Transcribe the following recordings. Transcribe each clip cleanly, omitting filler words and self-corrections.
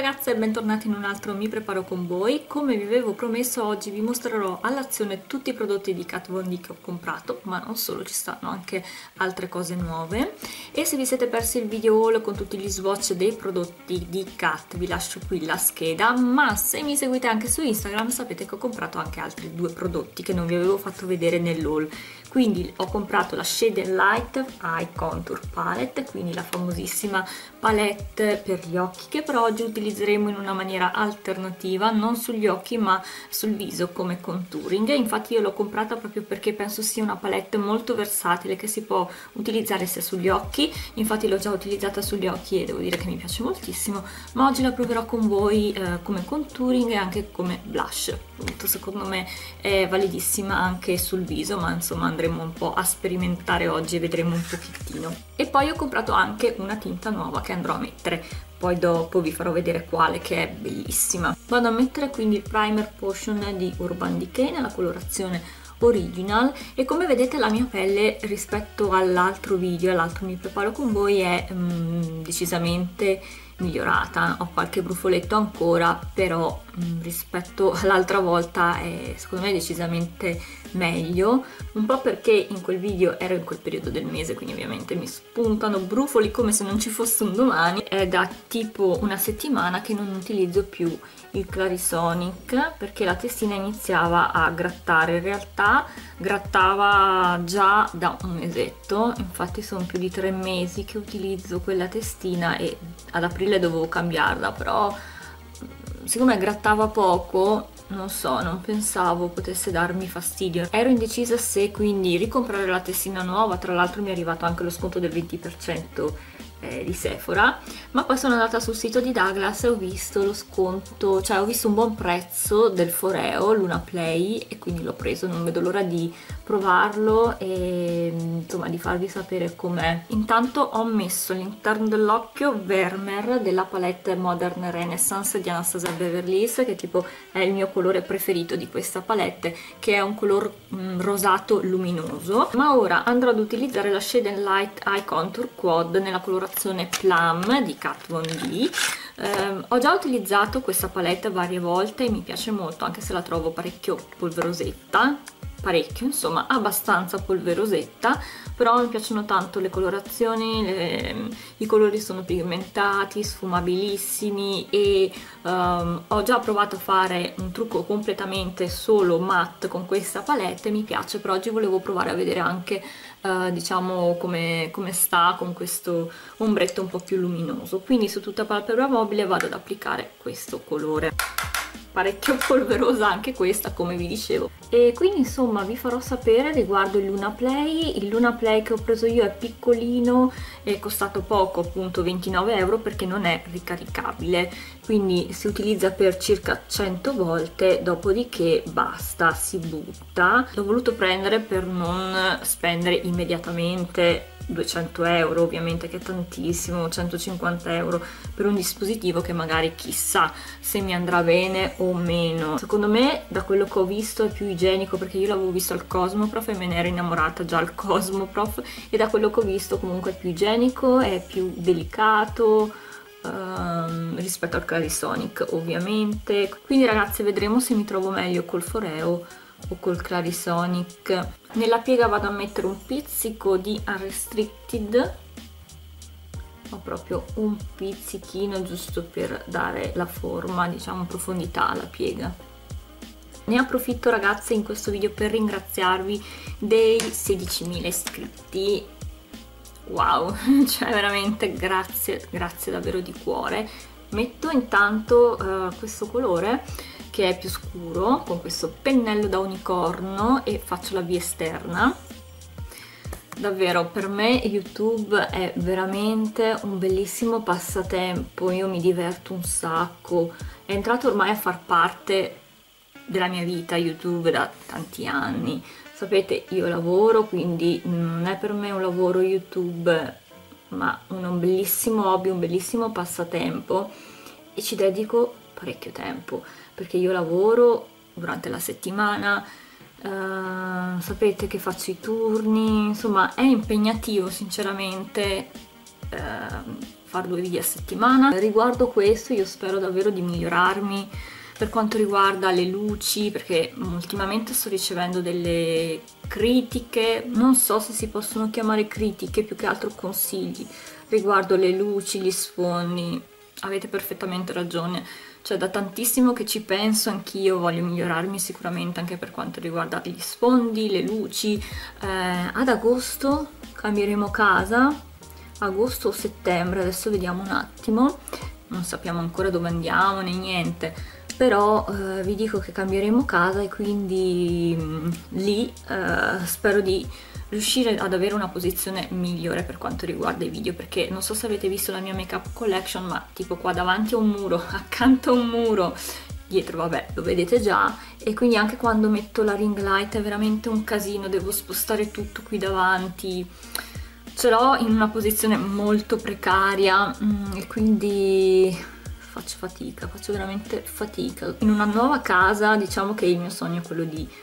ragazze e bentornati in un altro Mi Preparo Con Voi. Come vi avevo promesso, oggi vi mostrerò all'azione tutti i prodotti di Kat Von D che ho comprato, ma non solo, ci stanno anche altre cose nuove. E se vi siete persi il video haul con tutti gli swatch dei prodotti di Kat, vi lascio qui la scheda, ma se mi seguite anche su Instagram sapete che ho comprato anche altri due prodotti che non vi avevo fatto vedere nell'haul. Quindi ho comprato la Shade Light Eye Contour Palette, quindi la famosissima palette per gli occhi, che però oggi utilizzeremo in una maniera alternativa, non sugli occhi ma sul viso come contouring. Infatti io l'ho comprata proprio perché penso sia una palette molto versatile che si può utilizzare sia sugli occhi. Infatti l'ho già utilizzata sugli occhi e devo dire che mi piace moltissimo, ma oggi la proverò con voi come contouring e anche come blush. Appunto, secondo me è validissima anche sul viso, ma insomma andremo un po' a sperimentare oggi e vedremo un pochettino. E poi ho comprato anche una tinta nuova che andrò a mettere, poi dopo vi farò vedere quale, che è bellissima. Vado a mettere quindi il Primer Potion di Urban Decay nella colorazione Original, e come vedete la mia pelle rispetto all'altro video, all'altro Mi Preparo Con Voi, è decisamente migliorata. Ho qualche brufoletto ancora, però rispetto all'altra volta è secondo me decisamente meglio, un po' perché in quel video ero in quel periodo del mese, quindi ovviamente mi spuntano brufoli come se non ci fosse un domani. È da tipo una settimana che non utilizzo più il Clarisonic perché la testina iniziava a grattare. In realtà grattava già da un mesetto, infatti sono più di 3 mesi che utilizzo quella testina e ad aprile dovevo cambiarla, però siccome grattava poco, non so, non pensavo potesse darmi fastidio. Ero indecisa se quindi ricomprare la testina nuova, tra l'altro mi è arrivato anche lo sconto del 20% di Sephora, ma poi sono andata sul sito di Douglas e ho visto lo sconto, cioè ho visto un buon prezzo del Foreo Luna Play e quindi l'ho preso. Non vedo l'ora di provarlo e insomma di farvi sapere com'è. Intanto ho messo all'interno dell'occhio Vermeer della palette Modern Renaissance di Anastasia Beverly Hills, che tipo è il mio colore preferito di questa palette, che è un color rosato luminoso. Ma ora andrò ad utilizzare la Shade Light Eye Contour Quad nella colorazione Plum di Kat Von D. Ho già utilizzato questa palette varie volte e mi piace molto, anche se la trovo parecchio polverosetta, parecchio insomma, abbastanza polverosetta, però mi piacciono tanto le colorazioni, i colori sono pigmentati, sfumabilissimi e ho già provato a fare un trucco completamente solo matte con questa palette e mi piace, però oggi volevo provare a vedere anche diciamo come sta con questo ombretto un po' più luminoso. Quindi su tutta palpebra mobile vado ad applicare questo colore, parecchio polverosa anche questa come vi dicevo. E quindi insomma vi farò sapere riguardo il Luna Play. Il Luna Play che ho preso io è piccolino, è costato poco, appunto 29 euro, perché non è ricaricabile, quindi si utilizza per circa 100 volte, dopodiché basta, si butta. L'ho voluto prendere per non spendere immediatamente 200 euro, ovviamente, che è tantissimo, 150 euro per un dispositivo che magari chissà se mi andrà bene o meno. Secondo me, da quello che ho visto, è più igienico, perché io l'avevo visto al Cosmoprof e me ne ero innamorata già al Cosmoprof, e da quello che ho visto comunque è più igienico, è più delicato rispetto al Clarisonic ovviamente. Quindi ragazze, vedremo se mi trovo meglio col Foreo o col Clarisonic. Nella piega vado a mettere un pizzico di Unrestricted, ho proprio un pizzichino giusto per dare la forma, diciamo profondità alla piega. Ne approfitto ragazze in questo video per ringraziarvi dei 16.000 iscritti. Wow, cioè veramente grazie, grazie davvero di cuore. Metto intanto questo colore che è più scuro con questo pennello da unicorno e faccio la via esterna. Davvero per me YouTube è veramente un bellissimo passatempo, io mi diverto un sacco, è entrato ormai a far parte della mia vita YouTube da tanti anni. Sapete, io lavoro, quindi non è per me un lavoro YouTube, ma un bellissimo hobby, un bellissimo passatempo, e ci dedico parecchio tempo perché io lavoro durante la settimana, sapete che faccio i turni, insomma è impegnativo sinceramente fare 2 video a settimana. Riguardo questo io spero davvero di migliorarmi per quanto riguarda le luci, perché ultimamente sto ricevendo delle critiche, non so se si possono chiamare critiche, più che altro consigli riguardo le luci, gli sfondi. Avete perfettamente ragione, cioè da tantissimo che ci penso, anch'io voglio migliorarmi sicuramente anche per quanto riguarda gli sfondi, le luci. Ad agosto cambieremo casa, agosto o settembre, adesso vediamo un attimo, non sappiamo ancora dove andiamo né niente, però vi dico che cambieremo casa e quindi lì spero di riuscire ad avere una posizione migliore per quanto riguarda i video, perché non so se avete visto la mia makeup collection, ma tipo qua davanti a un muro, accanto a un muro, dietro vabbè lo vedete già, e quindi anche quando metto la ring light è veramente un casino, devo spostare tutto qui davanti, ce l'ho in una posizione molto precaria e quindi faccio fatica, faccio veramente fatica. In una nuova casa diciamo che il mio sogno è quello di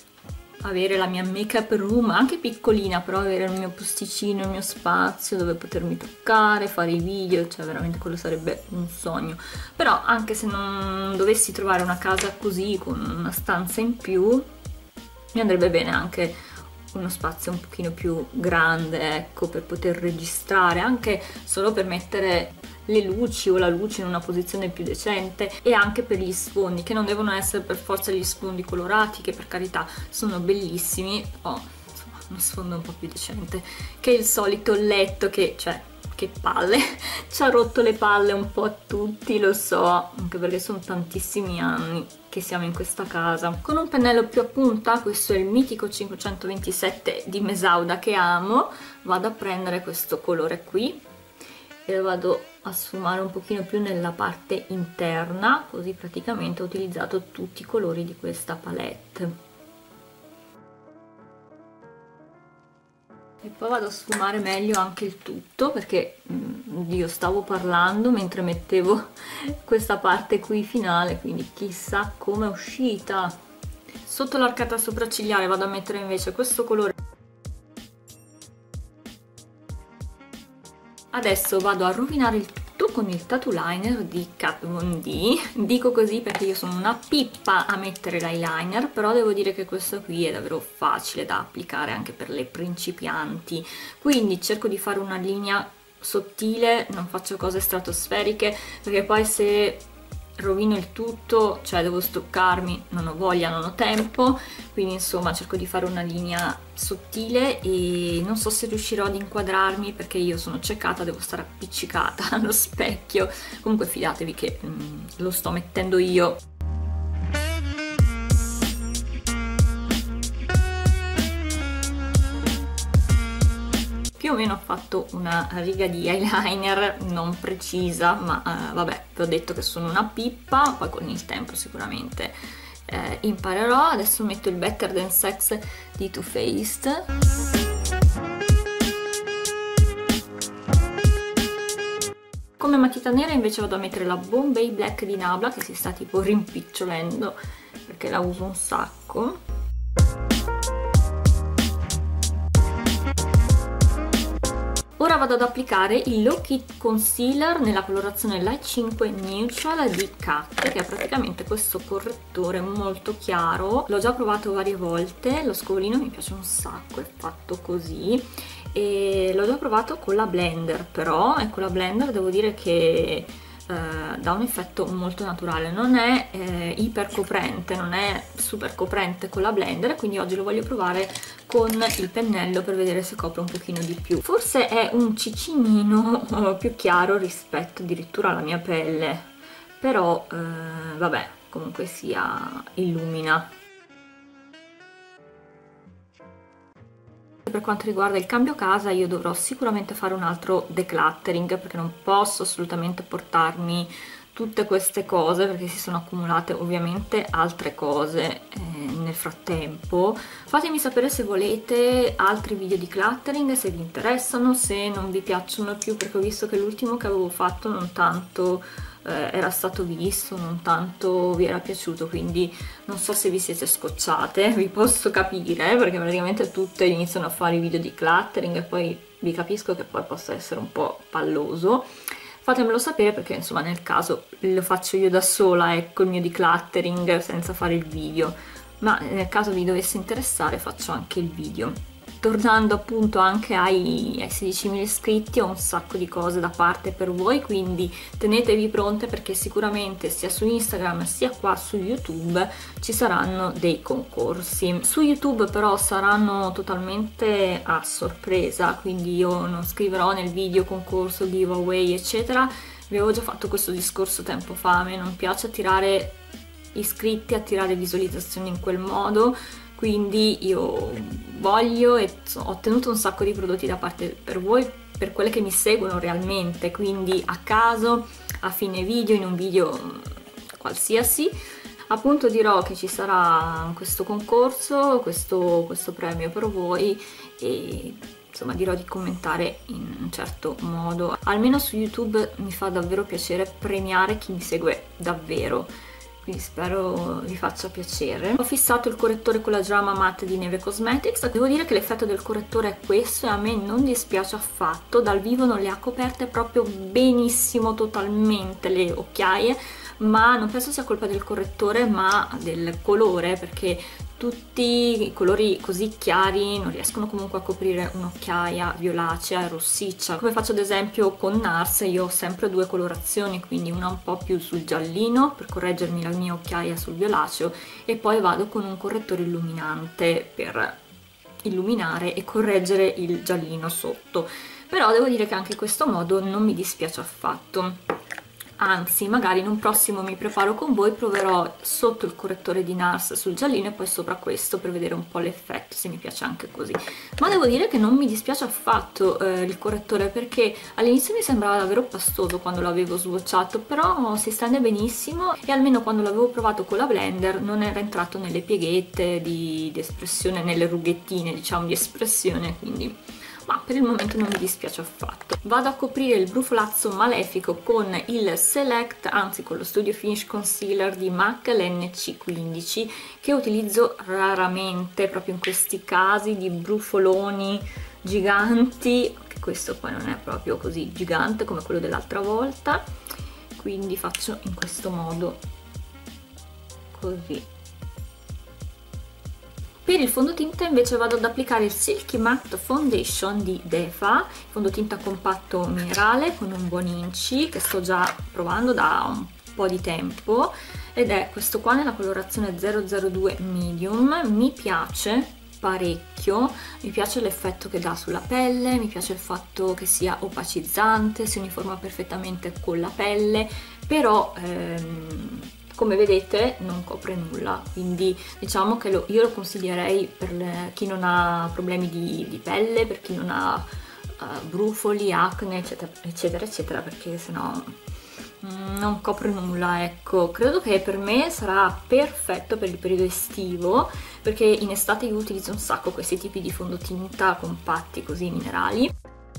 avere la mia make-up room, anche piccolina, però avere il mio posticino, il mio spazio dove potermi truccare, fare i video, cioè veramente quello sarebbe un sogno. Però anche se non dovessi trovare una casa così, con una stanza in più, mi andrebbe bene anche uno spazio un pochino più grande, ecco, per poter registrare, anche solo per mettere le luci o la luce in una posizione più decente, e anche per gli sfondi, che non devono essere per forza gli sfondi colorati, che per carità sono bellissimi, o insomma uno sfondo un po' più decente, che il solito letto che, cioè, che palle, ci ha rotto le palle un po' a tutti, lo so, anche perché sono tantissimi anni che siamo in questa casa. Con un pennello più a punta, questo è il mitico 527 di Mesauda che amo, vado a prendere questo colore qui e lo vado a sfumare un pochino più nella parte interna, così praticamente ho utilizzato tutti i colori di questa palette. E poi vado a sfumare meglio anche il tutto, perché io stavo parlando mentre mettevo questa parte qui finale, quindi chissà come è uscita. Sotto l'arcata sopraccigliare vado a mettere invece questo colore. Adesso vado a rovinare il tutto con il tattoo liner di Kat Von D. Dico così perché io sono una pippa a mettere l'eyeliner, però devo dire che questo qui è davvero facile da applicare anche per le principianti, quindi cerco di fare una linea sottile, non faccio cose stratosferiche, perché poi se rovino il tutto, cioè devo struccarmi, non ho voglia, non ho tempo, quindi insomma cerco di fare una linea sottile e non so se riuscirò ad inquadrarmi perché io sono ciecata, devo stare appiccicata allo specchio, comunque fidatevi che lo sto mettendo io. Più o meno ho fatto una riga di eyeliner non precisa, ma vabbè, vi ho detto che sono una pippa, poi con il tempo sicuramente imparerò. Adesso metto il Better Than Sex di Too Faced. Come matita nera invece vado a mettere la Bombay Black di Nabla, che si sta tipo rimpicciolendo perché la uso un sacco. Ora vado ad applicare il Low Key Concealer nella colorazione Light 5 Neutral di Kat, che è praticamente questo correttore molto chiaro. L'ho già provato varie volte, lo scovolino mi piace un sacco, è fatto così, e l'ho già provato con la blender, però e con la blender devo dire che dà un effetto molto naturale, non è iper coprente, non è super coprente con la blender, quindi oggi lo voglio provare con il pennello per vedere se copre un pochino di più. Forse è un cicinino più chiaro rispetto addirittura alla mia pelle, però vabbè, comunque sia illumina. Per quanto riguarda il cambio casa, io dovrò sicuramente fare un altro decluttering, perché non posso assolutamente portarmi tutte queste cose, perché si sono accumulate ovviamente altre cose nel frattempo. Fatemi sapere se volete altri video di decluttering, se vi interessano, se non vi piacciono più, perché ho visto che l'ultimo che avevo fatto non tanto era stato visto, non tanto vi era piaciuto, quindi non so se vi siete scocciate, vi posso capire, perché praticamente tutte iniziano a fare i video di decluttering e poi vi capisco che poi possa essere un po' palloso. fatemelo sapere, perché insomma nel caso lo faccio io da sola, ecco, il mio decluttering senza fare il video, ma nel caso vi dovesse interessare faccio anche il video. Tornando appunto anche ai 16.000 iscritti, ho un sacco di cose da parte per voi, quindi tenetevi pronte, perché sicuramente sia su Instagram sia qua su YouTube ci saranno dei concorsi. Su YouTube però saranno totalmente a sorpresa, quindi io non scriverò nel video concorso, giveaway eccetera. Vi avevo già fatto questo discorso tempo fa, a me non piace attirare iscritti, attirare visualizzazioni in quel modo, quindi io voglio e ho ottenuto un sacco di prodotti da parte per voi, per quelle che mi seguono realmente, quindi a caso, a fine video, in un video qualsiasi, appunto dirò che ci sarà questo concorso, questo premio per voi, e insomma dirò di commentare in un certo modo. Almeno su YouTube mi fa davvero piacere premiare chi mi segue davvero, quindi spero vi faccia piacere. Ho fissato il correttore con la Drama Matte di Neve Cosmetics. Devo dire che l'effetto del correttore è questo e a me non dispiace affatto. Dal vivo non le ha coperte proprio benissimo totalmente le occhiaie, ma non penso sia colpa del correttore ma del colore, perché tutti i colori così chiari non riescono comunque a coprire un'occhiaia violacea e rossiccia. Come faccio ad esempio con NARS, io ho sempre due colorazioni, quindi una un po' più sul giallino per correggermi la mia occhiaia sul violaceo, e poi vado con un correttore illuminante per illuminare e correggere il giallino sotto. Però devo dire che anche in questo modo non mi dispiace affatto. Anzi, magari in un prossimo mi preparo con voi, proverò sotto il correttore di NARS sul giallino e poi sopra questo per vedere un po' l'effetto, se mi piace anche così. Ma devo dire che non mi dispiace affatto il correttore, perché all'inizio mi sembrava davvero pastoso quando l'avevo swatchato, però si stende benissimo e almeno quando l'avevo provato con la blender non era entrato nelle pieghette di espressione, nelle rughettine diciamo di espressione, quindi... ma per il momento non mi dispiace affatto. Vado a coprire il brufolazzo malefico con il Select, anzi con lo Studio Finish Concealer di MAC, l'NC15, che utilizzo raramente proprio in questi casi di brufoloni giganti, che questo poi non è proprio così gigante come quello dell'altra volta, quindi faccio in questo modo, così. Per il fondotinta invece vado ad applicare il Silky Matte Foundation di Defa, fondotinta compatto minerale con un buon inci che sto già provando da un po' di tempo, ed è questo qua nella colorazione 002 Medium. Mi piace parecchio, mi piace l'effetto che dà sulla pelle, mi piace il fatto che sia opacizzante, si uniforma perfettamente con la pelle, però come vedete non copre nulla, quindi diciamo che io lo consiglierei per chi non ha problemi di pelle, per chi non ha brufoli, acne eccetera eccetera eccetera, perché sennò non copre nulla. Ecco, credo che per me sarà perfetto per il periodo estivo, perché in estate io utilizzo un sacco questi tipi di fondotinta compatti così minerali,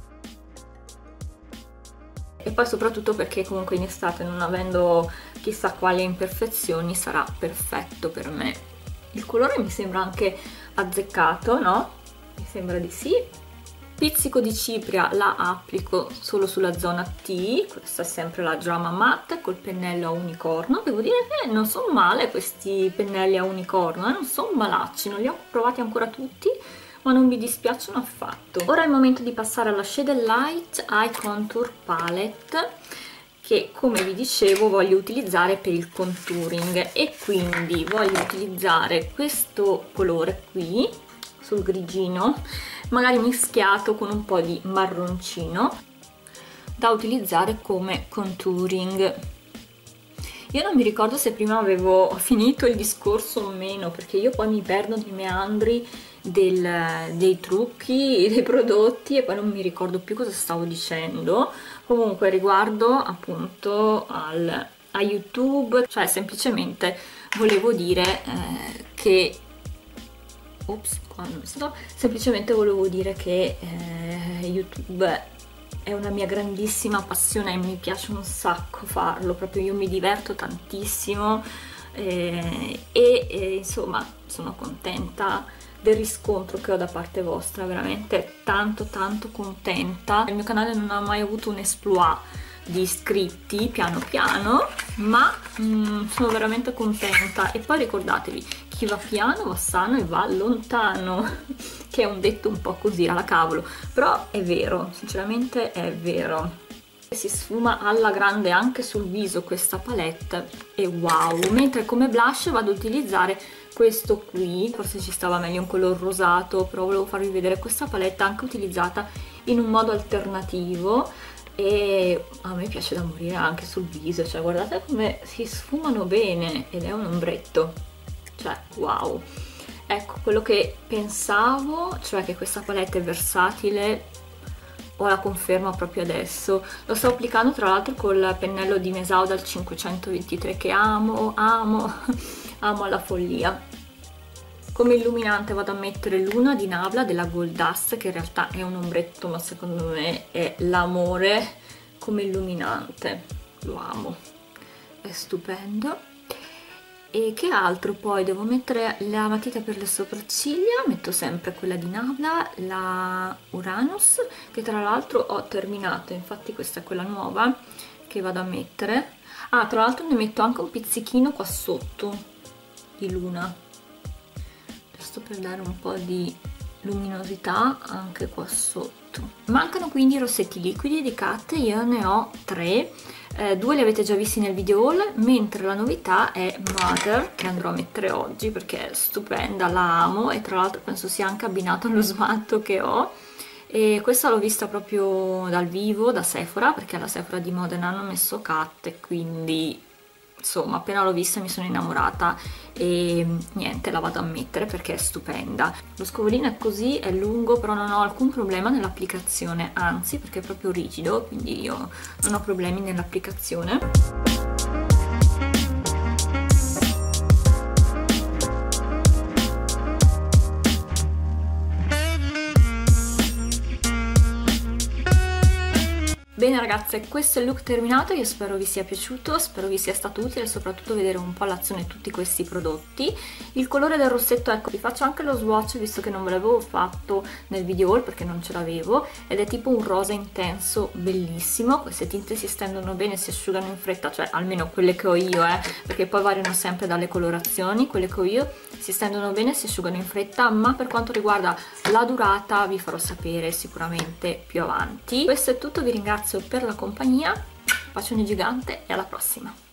e poi soprattutto perché comunque in estate, non avendo chissà quali imperfezioni, sarà perfetto per me. Il colore mi sembra anche azzeccato, no? Mi sembra di sì. Pizzico di cipria la applico solo sulla zona T, questa è sempre la Drama Matte col pennello a unicorno. Devo dire che non sono male questi pennelli a unicorno, non sono malacci, non li ho provati ancora tutti, ma non mi dispiacciono affatto. Ora è il momento di passare alla Shade Light Eye Contour Palette, che come vi dicevo voglio utilizzare per il contouring, e quindi voglio utilizzare questo colore qui sul grigino, magari mischiato con un po' di marroncino, da utilizzare come contouring. Io non mi ricordo se prima avevo finito il discorso o meno, perché io poi mi perdo nei meandri dei trucchi, dei prodotti, e poi non mi ricordo più cosa stavo dicendo. Comunque riguardo appunto a YouTube, cioè semplicemente volevo dire che semplicemente volevo dire che YouTube è una mia grandissima passione e mi piace un sacco farlo, proprio io mi diverto tantissimo e insomma sono contenta del riscontro che ho da parte vostra, veramente tanto contenta. Il mio canale non ha mai avuto un exploit, di iscritti piano piano, ma sono veramente contenta. E poi ricordatevi, chi va piano va sano e va lontano, che è un detto un po' così alla cavolo, però è vero, sinceramente è vero. Si sfuma alla grande anche sul viso questa palette e wow. Mentre come blush vado ad utilizzare questo qui, forse ci stava meglio un color rosato, però volevo farvi vedere questa palette anche utilizzata in un modo alternativo e a me piace da morire anche sul viso, cioè guardate come si sfumano bene ed è un ombretto, cioè wow. Ecco, quello che pensavo, cioè che questa palette è versatile, ho la conferma proprio adesso. Lo sto applicando tra l'altro col pennello di Mesao dal 523 che amo alla follia. Come illuminante vado a mettere Luna di Nabla della Gold Dust, che in realtà è un ombretto ma secondo me è l'amore come illuminante, lo amo, è stupendo. E che altro poi? Devo mettere la matita per le sopracciglia, metto sempre quella di Nabla, la Uranus, che tra l'altro ho terminato, infatti questa è quella nuova che vado a mettere. Ah, tra l'altro ne metto anche un pizzichino qua sotto di Luna, giusto per dare un po' di luminosità anche qua sotto. Mancano quindi i rossetti liquidi di Kat, io ne ho 3. 2 li avete già visti nel video haul, mentre la novità è Mother, che andrò a mettere oggi perché è stupenda, la amo e tra l'altro penso sia anche abbinato allo smalto che ho. E questa l'ho vista proprio dal vivo, da Sephora, perché alla Sephora di Modena hanno messo Kat e quindi insomma appena l'ho vista mi sono innamorata e niente, la vado a mettere perché è stupenda. Lo scovolino è così, è lungo, però non ho alcun problema nell'applicazione, anzi perché è proprio rigido, quindi io non ho problemi nell'applicazione. Bene ragazze, questo è il look terminato, io spero vi sia piaciuto, spero vi sia stato utile e soprattutto vedere un po' l'azione di tutti questi prodotti. Il colore del rossetto, ecco, vi faccio anche lo swatch visto che non ve l'avevo fatto nel video haul perché non ce l'avevo, ed è tipo un rosa intenso bellissimo. Queste tinte si stendono bene, si asciugano in fretta, cioè almeno quelle che ho io, perché poi variano sempre dalle colorazioni. Quelle che ho io si stendono bene, si asciugano in fretta, ma per quanto riguarda la durata vi farò sapere sicuramente più avanti. Questo è tutto, vi ringrazio per la compagnia, un bacione gigante e alla prossima!